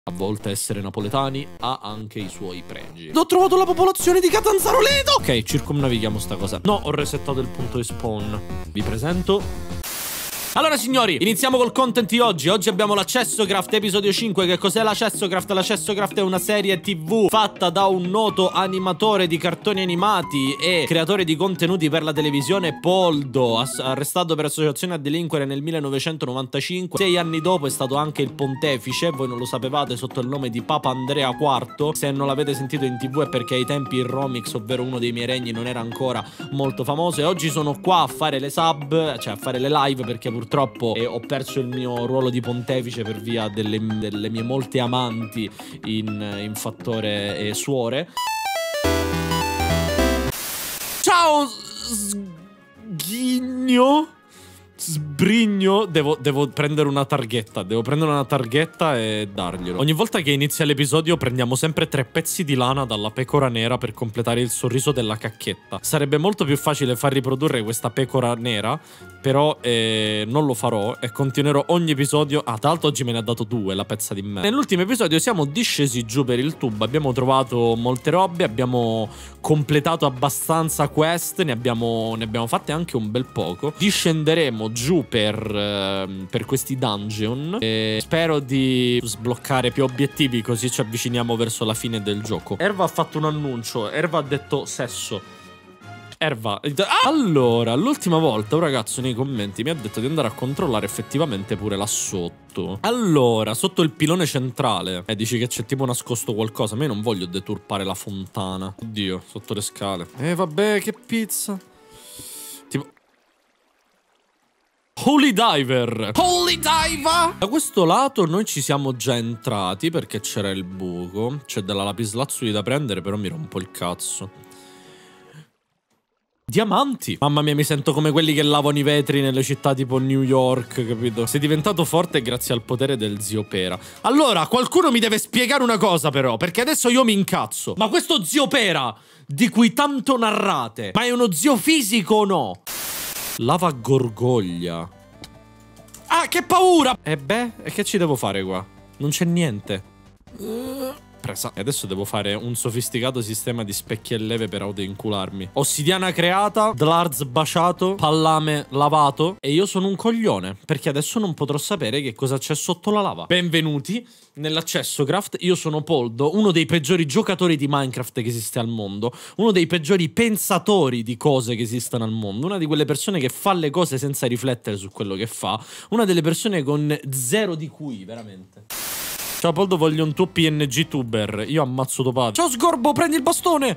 A volte essere napoletani ha anche i suoi pregi. Ho trovato la popolazione di Catanzaroleto! Ok, circumnavighiamo sta cosa. No, ho resettato il punto di spawn. Vi presento... Allora signori, iniziamo col content di oggi. Oggi abbiamo la Chessocraft episodio 5. Che cos'è la Chessocraft? La Chessocraft è una serie TV fatta da un noto animatore di cartoni animati e creatore di contenuti per la televisione, Poldo, arrestato per associazione a delinquere nel 1995. 6 anni dopo è stato anche il pontefice. Voi non lo sapevate, sotto il nome di Papa Andrea IV. Se non l'avete sentito in TV è perché ai tempi il Romix, ovvero uno dei miei regni, non era ancora molto famoso. E oggi sono qua a fare le sub, cioè a fare le live, perché purtroppo ho perso il mio ruolo di pontefice per via delle mie molte amanti in fattore e suore. Ciao Sghigno. Sbrigno. Devo prendere una targhetta. Devo prendere una targhetta e darglielo. Ogni volta che inizia l'episodio prendiamo sempre 3 pezzi di lana dalla pecora nera per completare il sorriso della cacchetta. Sarebbe molto più facile far riprodurre questa pecora nera, però non lo farò e continuerò ogni episodio. Ah, tra l'altro oggi me ne ha dato 2 la pezza di me. Nell'ultimo episodio siamo discesi giù per il tubo. Abbiamo trovato molte robe, abbiamo completato abbastanza quest, ne abbiamo fatte anche un bel poco. Discenderemo giù per questi dungeon e spero di sbloccare più obiettivi, così ci avviciniamo verso la fine del gioco. Erva ha fatto un annuncio. Erva ha detto sesso. Erva. Allora, l'ultima volta un ragazzo nei commenti mi ha detto di andare a controllare effettivamente pure là sotto. Allora, sotto il pilone centrale dici che c'è tipo nascosto qualcosa. Ma io non voglio deturpare la fontana. Oddio, sotto le scale. Vabbè, che pizza. Tipo... Holy Diver! Holy Diver! Da questo lato noi ci siamo già entrati perché c'era il buco. C'è della lapislazzuli da prendere, però mi rompo il cazzo. Diamanti! Mamma mia, mi sento come quelli che lavano i vetri nelle città tipo New York, capito? Sei diventato forte grazie al potere del zio Pera. Allora, qualcuno mi deve spiegare una cosa però, perché adesso io mi incazzo. Ma questo zio Pera, di cui tanto narrate, ma è uno zio fisico o no? Lava gorgoglia. Ah, che paura! E beh, e che ci devo fare qua? Non c'è niente. Presa. E adesso devo fare un sofisticato sistema di specchi e leve per autoincularmi. Ossidiana creata, Dlarz baciato, pallame lavato. E io sono un coglione, perché adesso non potrò sapere che cosa c'è sotto la lava. Benvenuti nella Chessocraft. Io sono Poldo, uno dei peggiori giocatori di Minecraft che esiste al mondo, uno dei peggiori pensatori di cose che esistano al mondo, una di quelle persone che fa le cose senza riflettere su quello che fa, una delle persone con zero di QI, veramente. Ciao Poldo, voglio un tuo PNG tuber. Io ammazzo tuo padre. Ciao Sgorbo, prendi il bastone.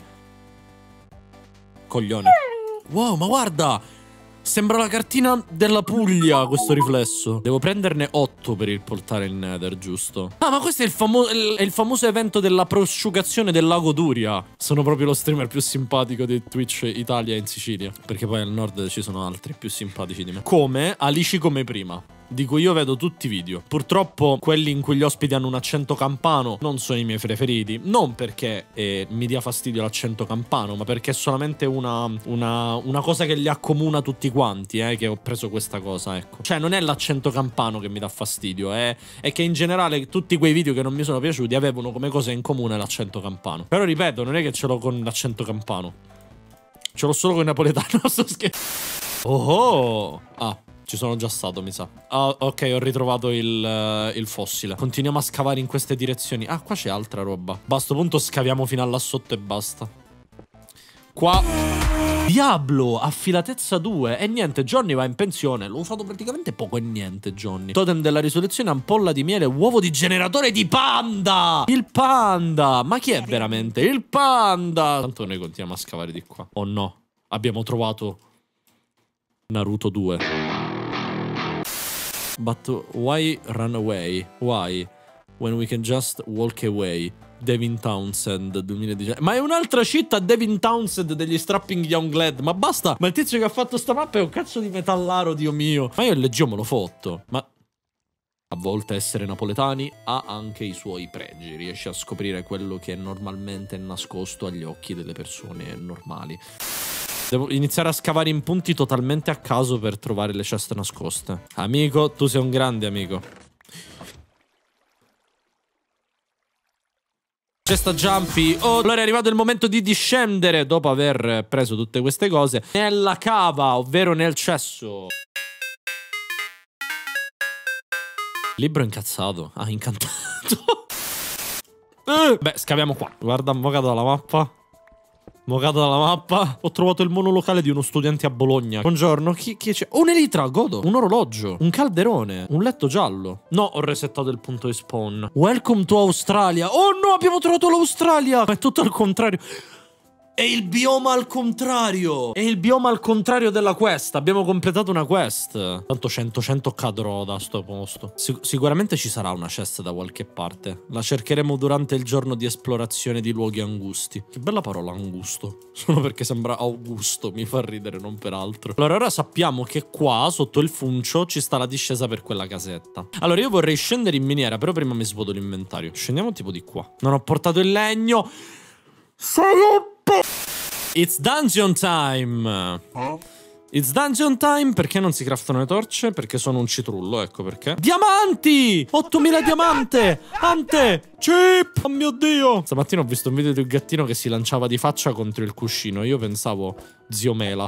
Coglione. Wow, ma guarda, sembra la cartina della Puglia questo riflesso. Devo prenderne 8 per il portare il Nether, giusto? Ah, ma questo è il famoso evento della prosciugazione del lago Duria. Sono proprio lo streamer più simpatico di Twitch Italia in Sicilia, perché poi al nord ci sono altri più simpatici di me. Come Alici come prima, di cui io vedo tutti i video. Purtroppo quelli in cui gli ospiti hanno un accento campano non sono i miei preferiti. Non perché mi dia fastidio l'accento campano, ma perché è solamente una cosa che li accomuna tutti quanti, che ho preso questa cosa, ecco. Cioè non è l'accento campano che mi dà fastidio, è che in generale tutti quei video che non mi sono piaciuti avevano come cosa in comune l'accento campano. Però ripeto, non è che ce l'ho con l'accento campano, ce l'ho solo con il napoletano. Sto scherzando. Oh! Ah, ci sono già stato, mi sa. Ah, ok, ho ritrovato il fossile. Continuiamo a scavare in queste direzioni. Ah, qua c'è altra roba. A sto punto scaviamo fino a là sotto e basta. Qua... Diablo, affilatezza 2. E niente, Johnny va in pensione. L'ho usato praticamente poco e niente, Johnny. Totem della risoluzione, ampolla di miele, uovo di generatore di panda. Il panda. Ma chi è veramente? Il panda. Tanto noi continuiamo a scavare di qua. Oh no, abbiamo trovato Naruto 2. But why run away? Why? When we can just walk away. Devin Townsend 2019. Ma è un'altra cheat a Devin Townsend degli Strapping Young Lad. Ma basta. Ma il tizio che ha fatto sta mappa è un cazzo di metallaro, Dio mio. Ma io il leggio me lo fotto. Ma a volte essere napoletani ha anche i suoi pregi. Riesci a scoprire quello che normalmente è nascosto agli occhi delle persone normali. Devo iniziare a scavare in punti totalmente a caso per trovare le ceste nascoste. Amico, tu sei un grande amico. Cesta Jumpy. Oh, allora è arrivato il momento di discendere dopo aver preso tutte queste cose nella cava, ovvero nel cesso. Libro incazzato. Ah, incantato. Beh, scaviamo qua. Guarda, mo cado dalla mappa. Mo cado dalla mappa. Ho trovato il monolocale di uno studente a Bologna. Buongiorno, chi c'è? Un'elitra, godo. Un orologio. Un calderone. Un letto giallo. No, ho resettato il punto di spawn. Welcome to Australia. Oh no, abbiamo trovato l'Australia. Ma è tutto al contrario. È il bioma al contrario. È il bioma al contrario della quest. Abbiamo completato una quest. Tanto 100 cadrò da sto posto. Sicuramente ci sarà una chest da qualche parte. La cercheremo durante il giorno di esplorazione di luoghi angusti. Che bella parola, angusto. Solo perché sembra Augusto. Mi fa ridere, non per altro. Allora ora sappiamo che qua, sotto il funcio, ci sta la discesa per quella casetta. Allora io vorrei scendere in miniera, però prima mi svuoto l'inventario. Scendiamo tipo di qua. Non ho portato il legno. Sei un It's dungeon time. It's dungeon time. Perché non si craftano le torce? Perché sono un citrullo, ecco perché. Diamanti! 8000 diamante! Ante! Chip! Oh mio Dio! Stamattina ho visto un video di un gattino che si lanciava di faccia contro il cuscino. Io pensavo zio Mela.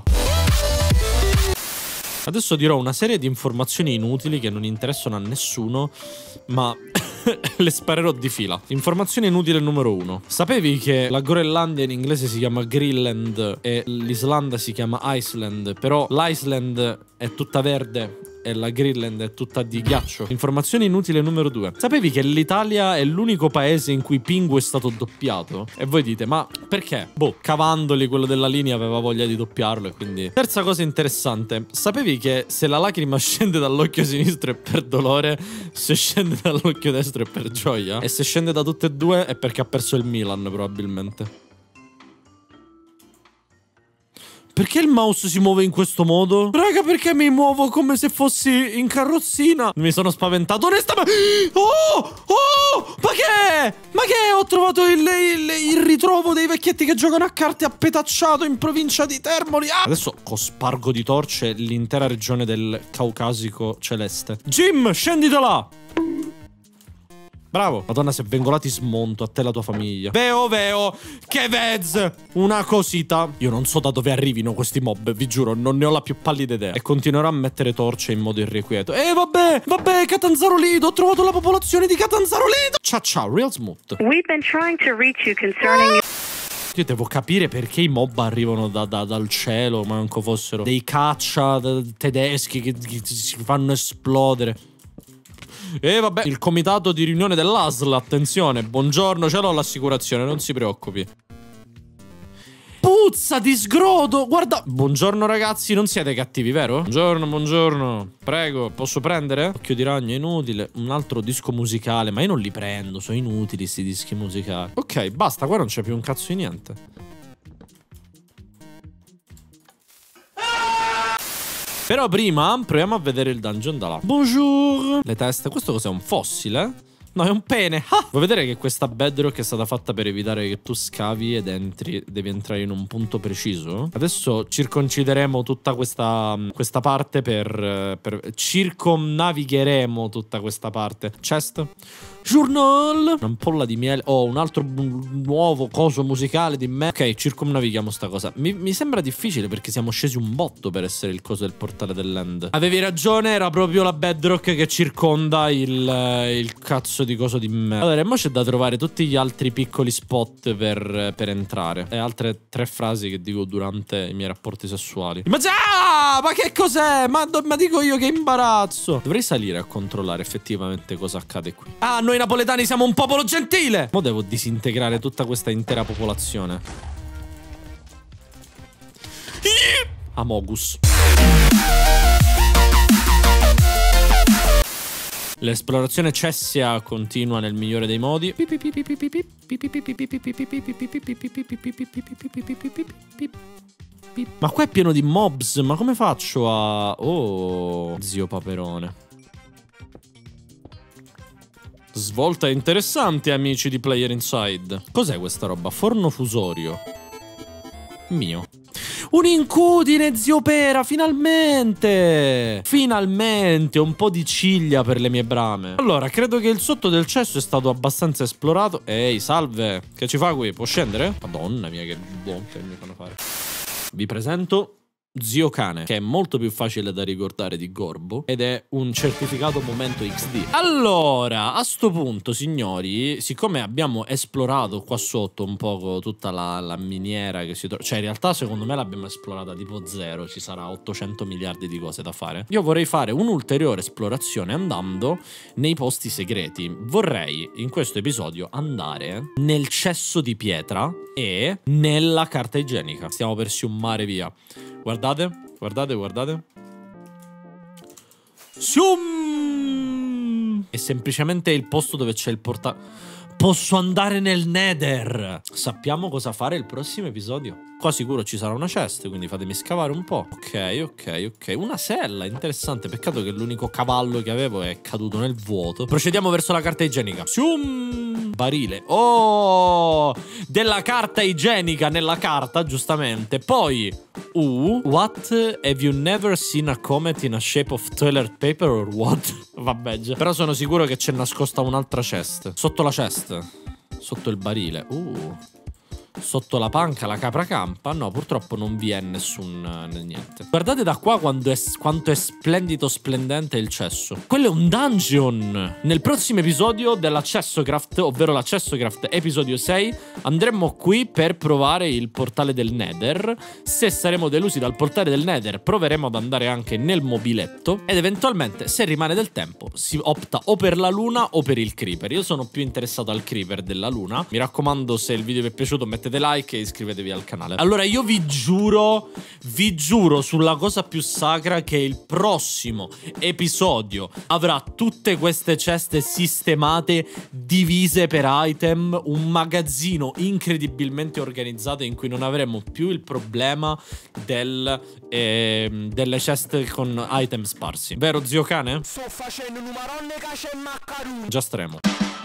Adesso dirò una serie di informazioni inutili che non interessano a nessuno, ma le sparerò di fila. Informazione inutile numero 1. Sapevi che la Groenlandia in inglese si chiama Greenland e l'Islanda si chiama Iceland, però l'Iceland è tutta verde e la Greenland è tutta di ghiaccio? Informazione inutile numero 2. Sapevi che l'Italia è l'unico paese in cui Pingu è stato doppiato? E voi dite, ma perché? Boh, Cavandoli, quello della linea, aveva voglia di doppiarlo e quindi... Terza cosa interessante. Sapevi che se la lacrima scende dall'occhio sinistro è per dolore, se scende dall'occhio destro è per gioia? E se scende da tutte e due è perché ha perso il Milan, probabilmente. Perché il mouse si muove in questo modo? Raga, perché mi muovo come se fossi in carrozzina? Mi sono spaventato onestamente. Oh! Oh! Ma che? Ma che? Ho trovato il ritrovo dei vecchietti che giocano a carte a Petacciato in provincia di Termoli. Ah! Adesso cospargo di torce l'intera regione del Caucasico celeste. Jim, scendi da là! Bravo. Madonna, se vengo là ti smonto, a te e la tua famiglia. Veo, che vez! Una cosita. Io non so da dove arrivino questi mob, vi giuro, non ne ho la più pallida idea. E continuerò a mettere torce in modo irrequieto. Vabbè, Catanzarolido, ho trovato la popolazione di Catanzarolido. Ciao, real smooth. We've been trying to reach you concerning... Io devo capire perché i mob arrivano dal cielo, manco fossero dei caccia tedeschi che si fanno esplodere. E vabbè, il comitato di riunione dell'ASL, attenzione, buongiorno, ce l'ho l'assicurazione, non si preoccupi. Puzza di sgrodo, guarda. Buongiorno ragazzi, non siete cattivi, vero? Buongiorno, prego, posso prendere? Occhio di ragno, inutile. Un altro disco musicale, ma io non li prendo, sono inutili sti dischi musicali. Ok, basta, qua non c'è più un cazzo di niente. Però prima proviamo a vedere il dungeon da là. Bonjour. Le teste. Questo cos'è? Un fossile? No, è un pene. Ah! Vuoi vedere che questa bedrock è stata fatta per evitare che tu scavi ed devi entrare in un punto preciso? Adesso circoncideremo tutta questa parte circumnavigheremo tutta questa parte. Chest. Journal. Un'ampolla di miele. Oh, un altro nuovo coso musicale di me. Ok, circumnavighiamo sta cosa. Mi sembra difficile perché siamo scesi un botto per essere il coso del portale dell'end. Avevi ragione, era proprio la bedrock che circonda il cazzo di coso di me. Allora, mo c'è da trovare tutti gli altri piccoli spot per entrare. E altre 3 frasi che dico durante i miei rapporti sessuali. Ma che cos'è? Ma dico io che imbarazzo. Dovrei salire a controllare effettivamente cosa accade qui. Ah, noi napoletani siamo un popolo gentile. Mo devo disintegrare tutta questa intera popolazione. Amogus. L'esplorazione cessia continua nel migliore dei modi. Ma qua è pieno di mobs. Ma come faccio a... Oh, zio Paperone. Svolta interessante, amici di Player Inside. Cos'è questa roba? Forno fusorio. Mio. Un incudine, zio Pera, finalmente! Finalmente, un po' di ciglia per le mie brame. Allora, credo che il sotto del cesso è stato abbastanza esplorato. Ehi, salve, che ci fa qui? Può scendere? Madonna mia, che buon che mi fanno fare. Vi presento Zio Cane, che è molto più facile da ricordare di Gorbo ed è un certificato momento XD. Allora, a sto punto, signori, siccome abbiamo esplorato qua sotto un po' tutta la miniera che si trova, cioè in realtà secondo me l'abbiamo esplorata tipo zero, ci sarà 800 miliardi di cose da fare. Io vorrei fare un'ulteriore esplorazione andando nei posti segreti. Vorrei in questo episodio andare nel cesso di pietra e nella carta igienica. Stiamo per sciumare via. Guardate, guardate, guardate. Zoom! È semplicemente il posto dove c'è il portale. Posso andare nel Nether. Sappiamo cosa fare il prossimo episodio. Qua sicuro ci sarà una chest, quindi fatemi scavare un po'. Ok, ok, ok. Una sella, interessante. Peccato che l'unico cavallo che avevo è caduto nel vuoto. Procediamo verso la carta igienica. Zoom! Barile. Oh! Della carta igienica nella carta, giustamente. Poi... what? Have you never seen a comet in a shape of toilet paper or what? Vabbè, già. Però sono sicuro che c'è nascosta un'altra chest. Sotto la chest. Sotto il barile. Sotto la panca la capra campa. No, purtroppo non vi è nessun niente. Guardate da qua quanto è splendido, splendente il cesso. Quello è un dungeon. Nel prossimo episodio della Chessocraft, ovvero la Chessocraft episodio 6, andremo qui per provare il portale del Nether. Se saremo delusi dal portale del Nether, proveremo ad andare anche nel mobiletto. Ed eventualmente, se rimane del tempo, si opta o per la luna o per il creeper. Io sono più interessato al creeper della luna. Mi raccomando, se il video vi è piaciuto, mettete like e iscrivetevi al canale. Allora io vi giuro sulla cosa più sacra che il prossimo episodio avrà tutte queste ceste sistemate, divise per item, un magazzino incredibilmente organizzato in cui non avremo più il problema delle ceste con item sparsi. Vero, zio Cane? Sto facendo numarone cace e maccarone. Già staremo.